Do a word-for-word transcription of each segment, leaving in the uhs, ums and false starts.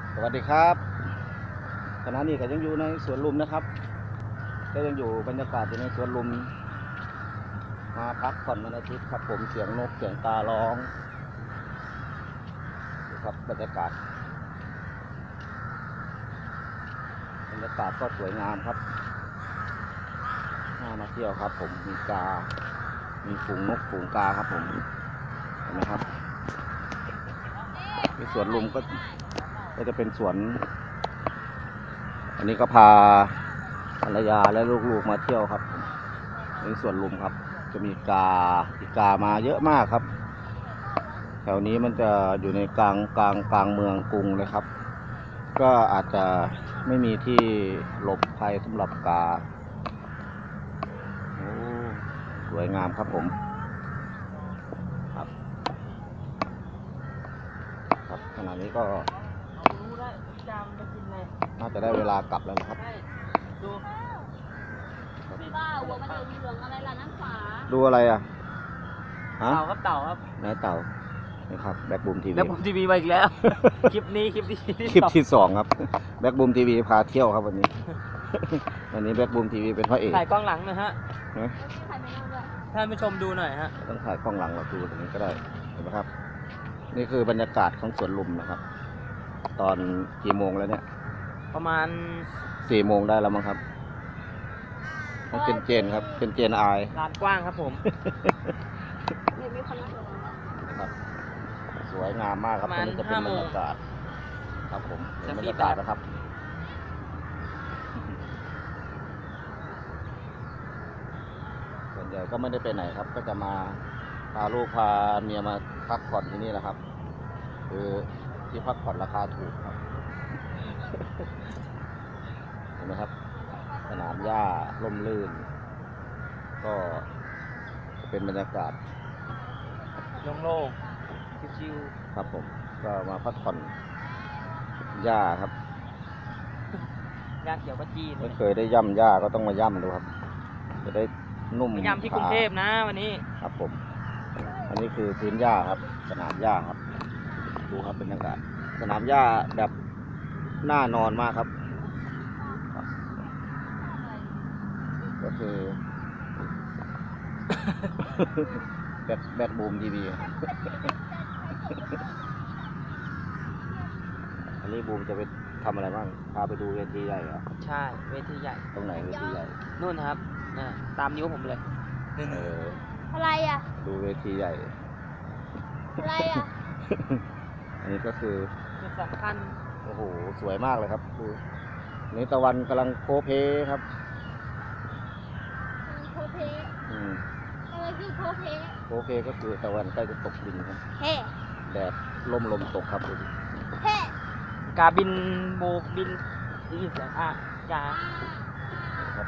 สวัสดีครับขณะนี้ก็ยังอยู่ในสวนลุมนะครับก็ยังอยู่บรรยากาศอยู่ในสวนลุมมาพักผ่อนวันอาทิตย์ครับผมเสียงนกเสียงการ้องครับบรรยากาศบรรยากาศก็สวยงามครับน่ามาเที่ยวครับผมมีกา มีฝูงนกฝูงกาครับผมเห็นไหมครับในสวนลุมก็ก็จะเป็นสวนอันนี้ก็พาภรรยาและลูกๆมาเที่ยวครับในสวนลุมครับจะมีกาอีกามาเยอะมากครับแถวนี้มันจะอยู่ในกลางกลางกลางเมืองกรุงเลยครับก็อาจจะไม่มีที่หลบภัยสำหรับกาโอ้สวยงามครับผมครับครับขณะนี้ก็น่าจะได้เวลากลับแล้วนะครับดูบ้าหัวมันเหลืองอะไรล่ะนั่นฝาดูอะไรอ่ะเต่าครับเต่าครับไหนเต่านี่ครับแบ็คบูมทีวีแบ็คบูมทีวีมาอีกแล้ว คลิปนี้คลิปที่คลิปที่สองครับแบ็คบูมทีวีพาเที่ยวครับวันนี้ วันนี้แบ็คบูมทีวีเป็นพระเอกถ่ายกล้องหลังนะฮะท่านผู้ชมดูหน่อยฮะต้องถ่ายกล้องหลังเราดูตรงนี้ก็ได้เห็นไหมครับนี่คือบรรยากาศของสวนลุมนะครับตอนกี่โมงแล้วเนี่ยประมาณสี่โมงได้แล้วมั้งครับเจนเจนครับเจนเจนอายลานกว้างครับผมนะครับสวยงามมากครับตรงนี้จะเป็นบรรยากาศครับผมเป็นบรรยากาศนะครับส่วนใหญ่ก็ไม่ได้ไปไหนครับก็จะมาพาลูกพาเมียมาพักผ่อนที่นี่แหละครับคือที่พักผ่อนราคาถูกครับเห็นไหมครับสนามหญ้าร่มรื่นก็เป็นบรรยากาศโล่งๆชิวๆครับผมก็มาพักผ่อนหญ้าครับหญ้าเขียวกระจีนไม่เคยได้ย่ำหญ้าก็ต้องมาย่ำดูครับจะได้นุ่มย่ำที่กรุงเทพนะวันนี้ครับผมอันนี้คือพื้นหญ้าครับสนามหญ้าครับดูครับบรรยากาศสนามหญ้าแบบน่านอนมากครับก็คือแบทแบทบูมทีวีอันนี้บูมจะไปทำอะไรบ้างพาไปดูเวทีใหญ่เหรอใช่เวทีใหญ่ตรงไหนเวทีใหญ่นู่นครับตามนิ้วผมเลยเอออะไรอ่ะดูเวทีใหญ่อะไรอ่ะอันนี้ก็คือจุดสำคัญโอ้โหสวยมากเลยครับดูนี่ตะวันกำลังโคเพครับโคเพอืมอะไรคือโคเพโคเพก็คือตะวันใกล้จะตกดินครับเฮ้แดดลมลมตกครับดูเฮ้กาบินโบกบินได้ยินเสียงอ่ะกาครับ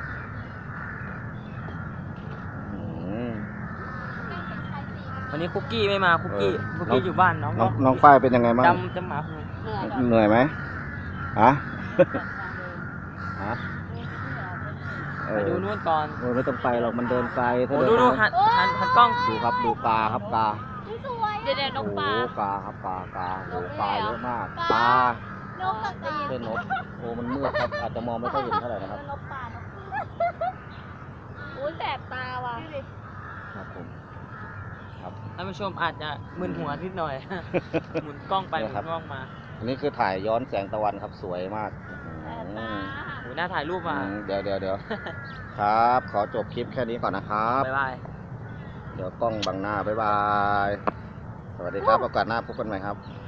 วันนี้คุกกี้ไม่มาคุกกี้คุกกี้อยู่บ้านน้องน้องฝ้ายเป็นยังไงบ้างจำจำหมาเหนื่อยไหมฮะฮะไปดูนู่นก่อนโอ้ไม่ต้องไปหรอกมันเดินไกลโอ้ดูดูหันหันหันกล้องดูครับดูกาครับกาเดี๋ยวเดี๋ยวน้องปลาโอ้กาครับกากาโอ้กาเยอะมากกานกกับกาเป็นนกโอ้มันมืดครับอาจจะมองไม่ค่อยเห็นเท่าไหร่นะครับนกปลานกโอ้แสบตาว่ะครับผมครับท่านผู้ชมอาจจะมึนหัวนิดหน่อยหมุนกล้องไปหมุนกล้องมาอันนี้คือถ่ายย้อนแสงตะวันครับสวยมากโอ้หน้าถ่ายรูปมาเดี๋ยวเดี๋ยวเดี๋ยวครับขอจบคลิปแค่นี้ก่อนนะครับบ๊ายบายเดี๋ยวกล้องบังหน้าบ๊ายบายสวัสดีครับโอกาสหน้าพบกันใหม่ครับ